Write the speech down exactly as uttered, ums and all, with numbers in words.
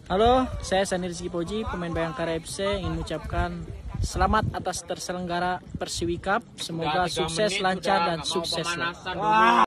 Halo, saya Sani Rizky Poji, pemain Bayangkara F C, ingin mengucapkan selamat atas terselenggara Persiwi Cup. Semoga sukses, lancar, dan sukses.